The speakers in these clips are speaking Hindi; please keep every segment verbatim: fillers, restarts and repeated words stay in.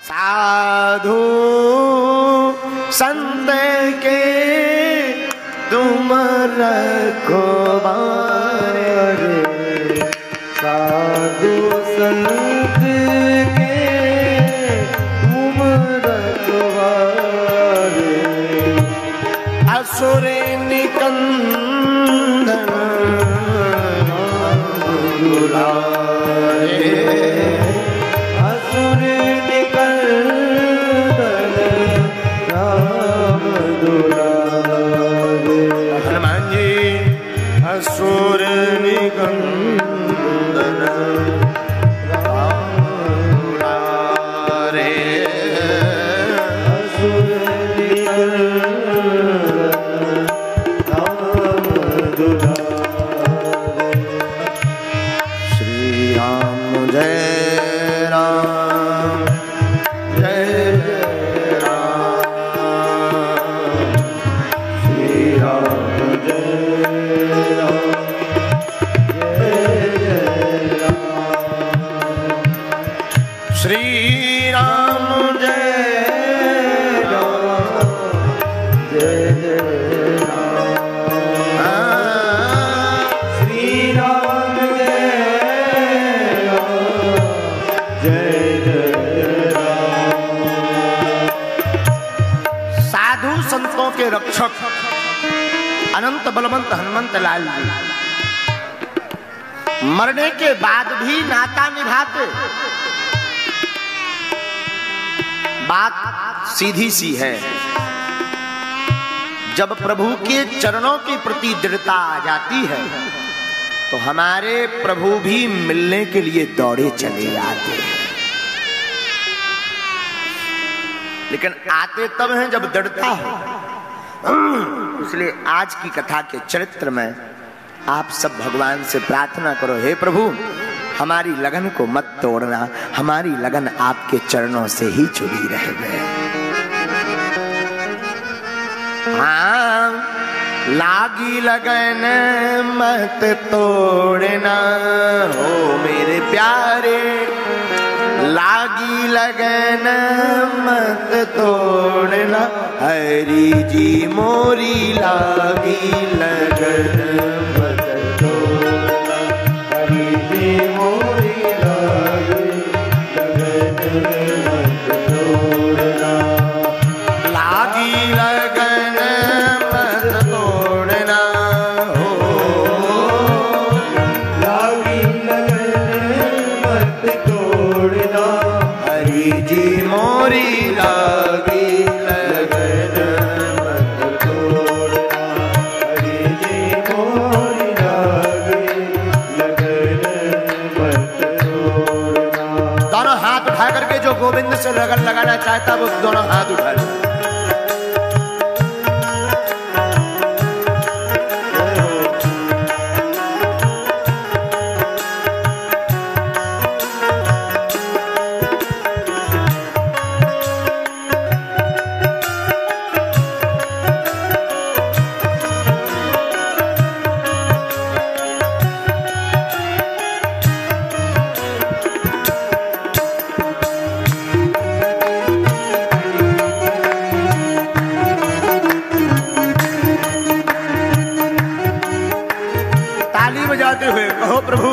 साधु संत के तुम रखवारे, साधु संत के तुम रखवारे, असुर निकंदन दुलारे, असुर निकंदन राम दुलारे। हनुमान जी असुर निकंदन राम दुलारे, असुर निकंदन राम दुलारे। श्री राम जय राम जय जय राम, श्री राम जय राम जय जय राम, श्री राम जय राम जय जय राम, श्री राम जय राम जय जय राम। साधु संतों के रक्षक अनंत बलवंत हनुमंत लाल जी मरने के बाद भी नाता निभाते। बात सीधी सी है, जब प्रभु के चरणों के प्रति दृढ़ता आ जाती है तो हमारे प्रभु भी मिलने के लिए दौड़े चले आते हैं। लेकिन आते तब हैं जब दृढ़ता हो। इसलिए आज की कथा के चरित्र में आप सब भगवान से प्रार्थना करो, हे प्रभु हमारी लगन को मत तोड़ना, हमारी लगन आपके चरणों से ही जुड़ी रहे। हाँ, लागी लगन मत तोड़ना हो मेरे प्यारे, लागी लगन मत तोड़ना, हरि जी मोरी लागी लगन मत तोड़ना, हरि जी मोरी लागी लगन मत तोड़ना, लागी लगन मत तोड़ना हो, लागी लगन मत तोड़ना, हरि जी मोरी लागी लगन मत तोड़ना, हरि जी मोरी लागी लगन मत तोड़ना। दोनों हाथ उठा करके जो गोविंद से लगन लगाना चाहता वो दोनों हाथ उठा ले। ताली बजाते हुए कहो प्रभु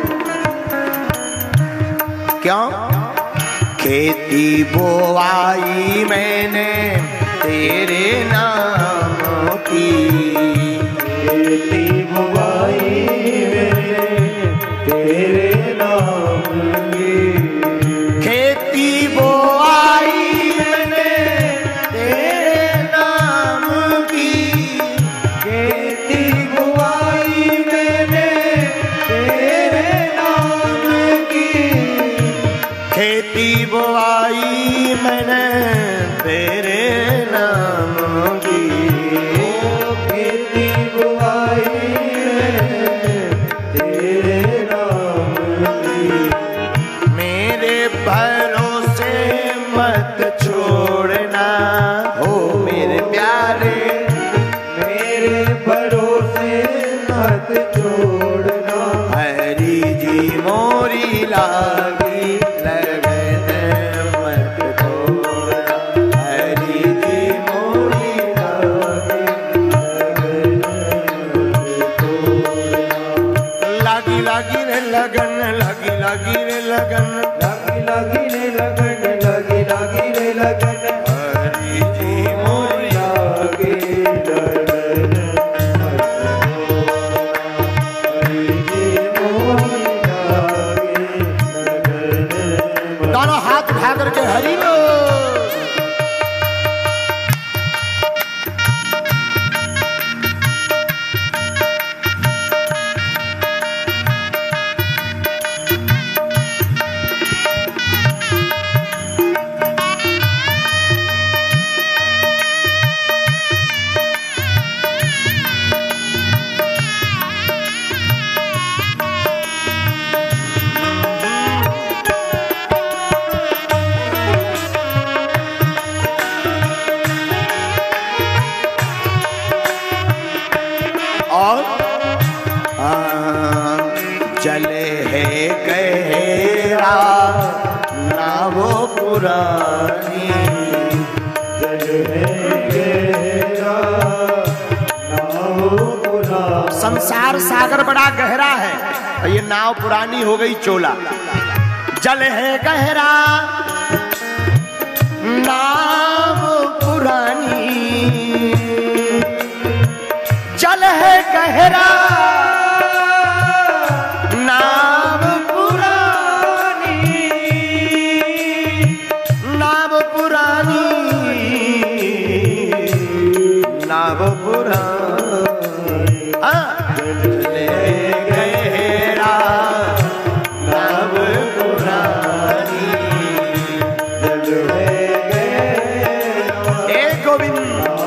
क्यों? खेती बोवाई मैंने तेरे नाम की, खेती बुवाई मैंने तेरे नाम की, खेती बोवाई मैंने तेरे नाम की, खेती बुवाई मैंने तेरे नाम की, खेती बोवाई मैंने तेरे नाम की, खेती बुवाई मैंने तेरे नाम की, मेरे भरोसे मत छोड़ना हो मेरे प्यारे, मेरे भरोसे मत छोड़ना, हरि जी मोरी लागी लगन मत लगन हरि जी मोरी लागे लगन हरि जी मोरी लागे लगन। दोनों हाथ उठा करके हरि बोल। और चले है गहरा नावो पुरानी, चले है गहरा नावो पुरानी। संसार सागर बड़ा गहरा है, ये नाव पुरानी हो गई चोला। जल है गहरा नाव पुरानी, जल है गहरा नाव पुरानी, नाव पुरानी, नाव पुरानी। जल है गहरा नाव पुरानी, जल है गहरा ए गोविंद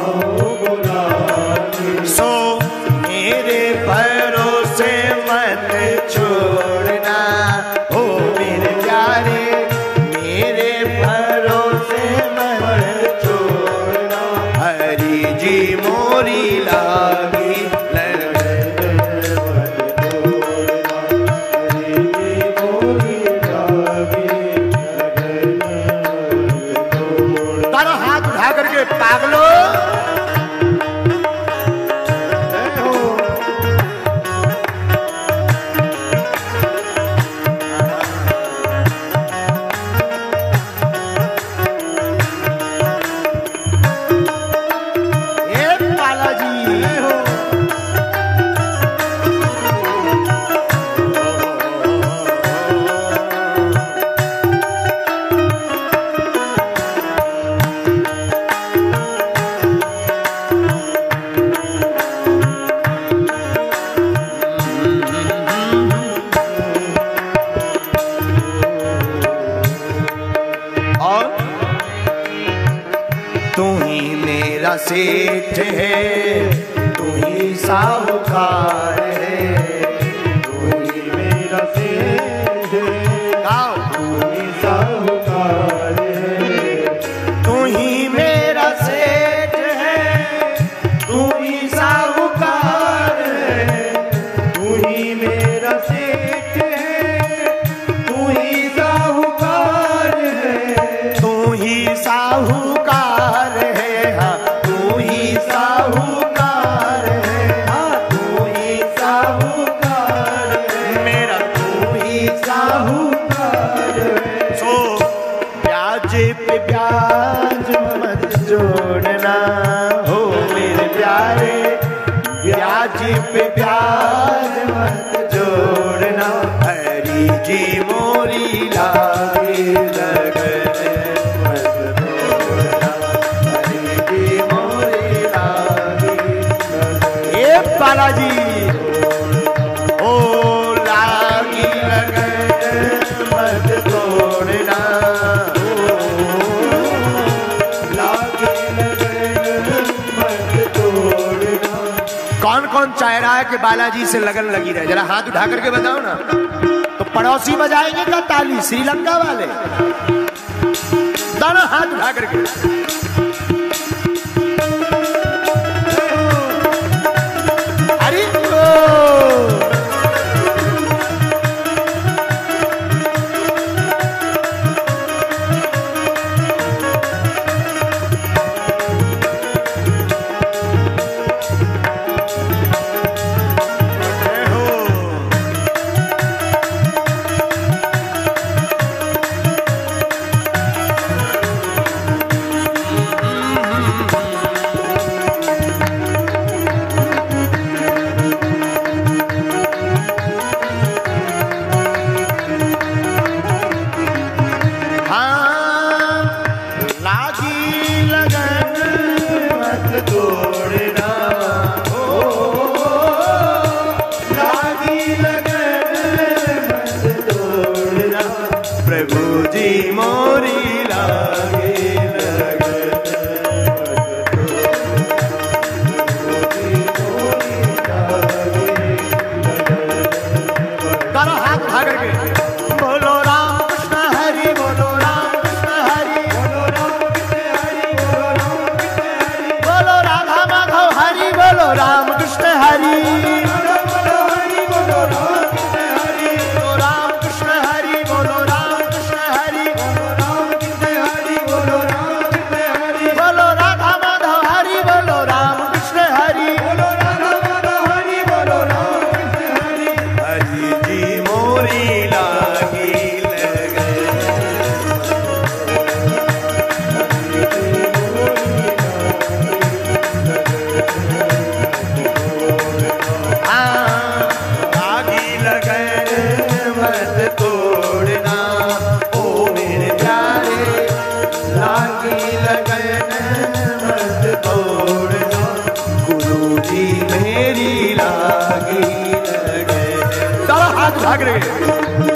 सो मेरे भरोसे मत छोड़ना, ओ मेरे प्यारे मेरे भरोसे मत छोड़ना। हरि जी मोरी लागी लगन, हरि जी मोरी लागे लगन। तारा हाथ उठा करके पागलो सेठ है तू ही साहूकार है, तू ही मेरा सेठ है, गाओ तू ही साहूकार है, तू ही मेरा सेठ है, तू ही साहूकार है, तू ही मेरा सेठ है, तू ही साहूकार है, तू ही साहूकार है, हाँ तू ही साहूकार है, हाँ तू ही साहूकार है, मेरा तू ही साहूकार है। सो ब्याज पे ब्याज मत जोड़ना, हो मेरे प्यारे ब्याज पे ब्याज मत जोड़ना। हरि जी मोरी लागे लगन मत तोड़ना, हरि जी मोरी लागे लगन। ए बालाजी ओ लागी लगन मत तोड़ना, लागे लगन मत तोड़ना। कौन कौन चाह रहा है कि बालाजी से लगन लगी रहे? जरा हाथ उठा करके बताओ ना। तो पड़ोसी बजाएंगे क्या ताली? श्रीलंका वाले दोनों हाथ उठा करके। अरे लागी लगन मत तोड़ना गुरु जी मेरी लागी लगन। सारा हाथ भाग रहे